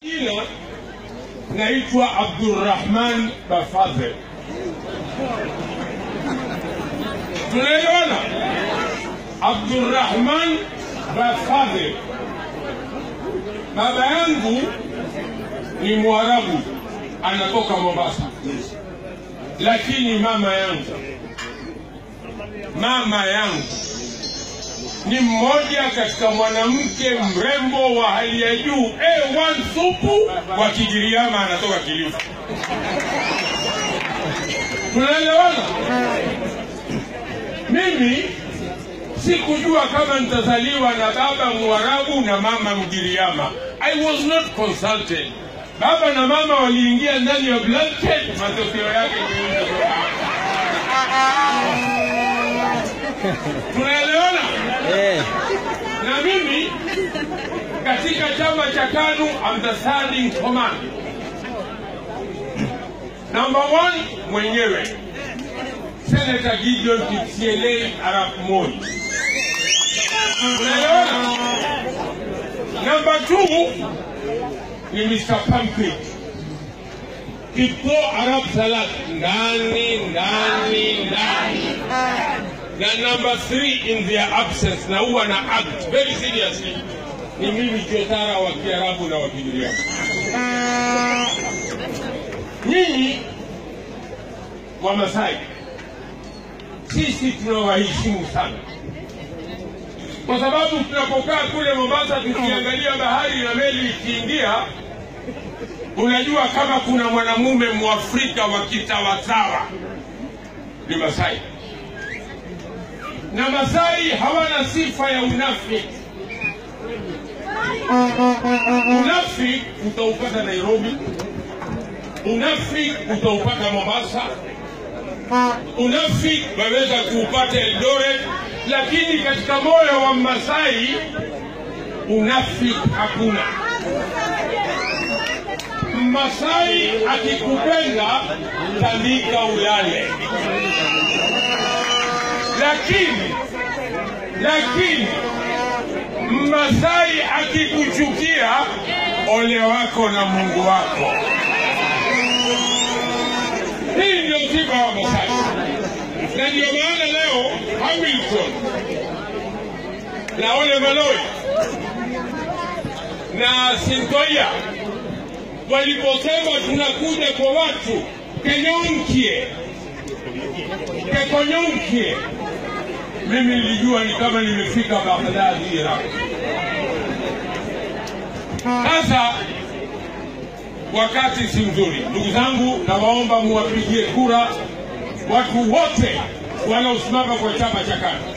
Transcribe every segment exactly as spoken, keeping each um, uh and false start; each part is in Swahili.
Jina naitwa Abdurrahman Bafadhe. Tunaelewana? Abdurrahman Bafadhe. Baba yangu ni Mwarabu, anatoka Mombasa. Lakini mama yangu, mama yangu ni mmoja katika mwanamke mrembo wa hali ya juu, A one supu wa Kigiriama, anatoka Kilifi. Tunaelewana? Mimi sikujua kama nitazaliwa na baba Mwarabu na mama Mgiriama. I was not consulted. Baba na mama waliingia ndani ya blanket, matokeo yake tunaelewana? Eh. Na mimi katika chama cha KANU, I'm the standing command. Number one, mwenyewe Senator Gideon Kipsielei Arap Moi. Tunaelewana? Number two ni Mister Pumpkin Kipto Arab Salat, ndani ndani ndani. Na number three in their absence, na huwa na act very seriously, ni mimi Jotara wa Kiarabu na wa Kigiriama. Nyinyi wa Masai, sisi tunawaheshimu sana, kwa sababu tunapokaa kule Mombasa tukiangalia bahari na meli ikiingia, unajua kama kuna mwanamume Mwafrika wa kitawatawa ni Masai. Na Masai hawana sifa ya unafiki. Unafiki utaupata Nairobi, unafiki utaupata Mombasa, unafiki waweza kuupata Eldoret, lakini katika moyo wa Masai unafiki hakuna. Masai akikupenda tandika ulale. Lakini, lakini Masai akikuchukia, ole wako na Mungu wako. Hii ndio sifa wa Masai. Na ndio maana leo Hamilton na Ole Maloi na Sintoia waliposema tunakuja kwa watu kenyonkie, kekonyonkie, mimi nilijua ni kama nimefika Baghdad, Iraq. Sasa wakati si mzuri. Ndugu zangu, nawaomba muwapigie kura watu wote wanaosimama kwa chama cha KANU.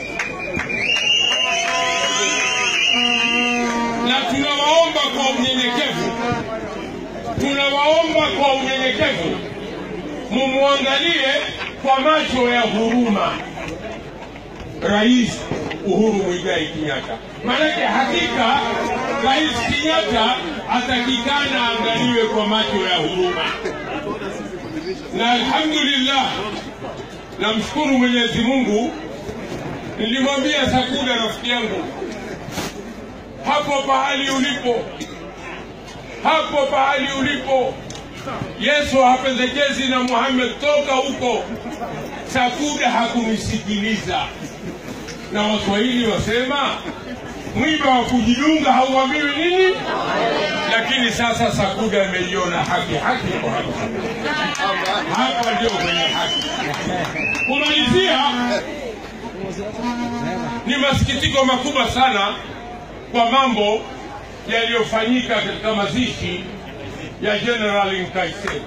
Na tunawaomba kwa unyenyekevu, tunawaomba kwa unyenyekevu mumuangalie kwa macho ya huruma Rais Uhuru Muigai Kenyatta. Maanake hakika Rais Kenyatta atakikana angaliwe kwa macho ya huruma. Na alhamdulillah, namshukuru Mwenyezi Mungu, nilimwambia Sakuda rafiki yangu, hapo pahali ulipo, hapo pahali ulipo, Yesu hapendekezi na Muhammad, toka huko. Sakuda hakunisikiliza. Na Waswahili wasema mwiba wa kujidunga hauambiwi nini. Lakini sasa Sakuda ameiona haki, haki kwa haki. Hapa ndio kwenye haki. Kumalizia, ni masikitiko makubwa sana kwa mambo yaliyofanyika katika mazishi ya General Nkaiseri.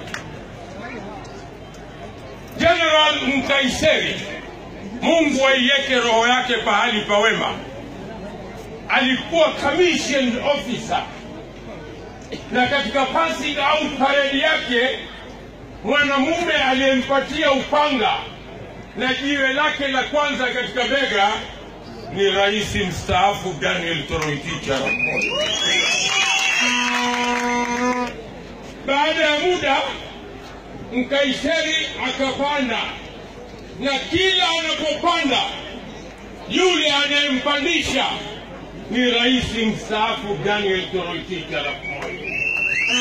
General Nkaiseri, Mungu aiweke roho yake pahali pa wema, alikuwa commissioned officer, na katika passing out parade yake mwanamume aliyempatia upanga na jiwe lake la kwanza katika bega ni rais mstaafu Daniel Toroitich Arap Moi. Baada ya muda Nkaiseri akapanda, na kila anapopanda yule anayempandisha ni rais mstaafu Daniel Toroitich Arap Moi.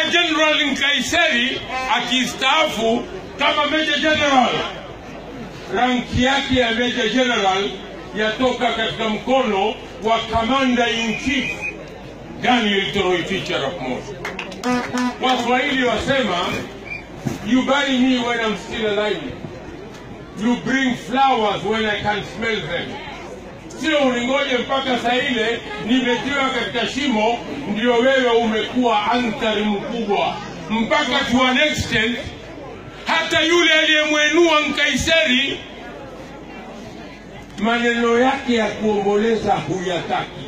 General Nkaiseri akistaafu kama Major General, ranki yake ya Major General yatoka katika mkono wa Commander in Chief Daniel Toroitich Arap Moi. Waswahili wasema, you bury me when I'm still alive, you bring flowers when I can smell them. Sio uningoje mpaka saa ile nimetiwa katika shimo ndio wewe umekuwa antari mkubwa. Mpaka to an extent hata yule aliyemwenua Nkaiseri maneno yake ya kuomboleza huyataki.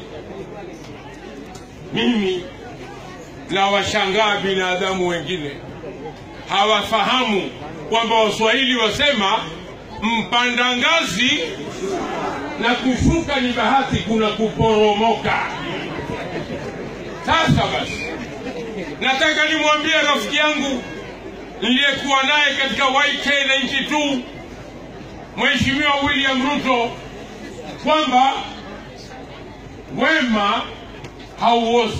Mimi na washangaa binadamu wengine hawafahamu kwamba Waswahili wasema mpanda ngazi na kushuka ni bahati kuna kuporomoka. Sasa basi nataka nimwambie rafiki yangu niliyekuwa naye katika Y K tisini na mbili Mheshimiwa William Ruto kwamba wema hauozi,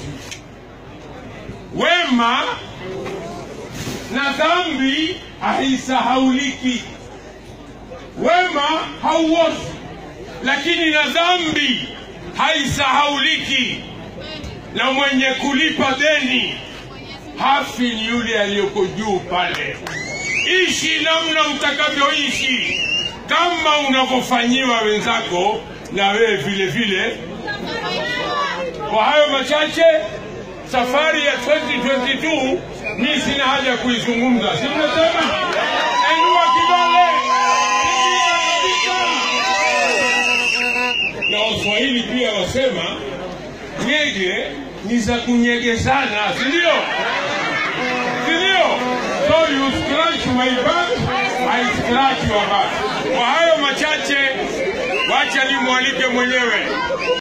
wema na dhambi haisahauliki. Wema hauozi, lakini na dhambi haisahauliki. Na mwenye kulipa deni hafi ni yule aliyoko juu pale. Ishi namna utakavyoishi, kama unavyofanyiwa wenzako na wewe vile vile. Kwa hayo machache, safari ya twenty twenty-two mimi sina haja kuizungumza. Si mnasema enua kidole. Na Waswahili pia wasema nyege ni za kunyegezana, si ndio? Si ndio? So you scratch my back, I scratch your back. Kwa hayo machache, wacha nimwalike mwenyewe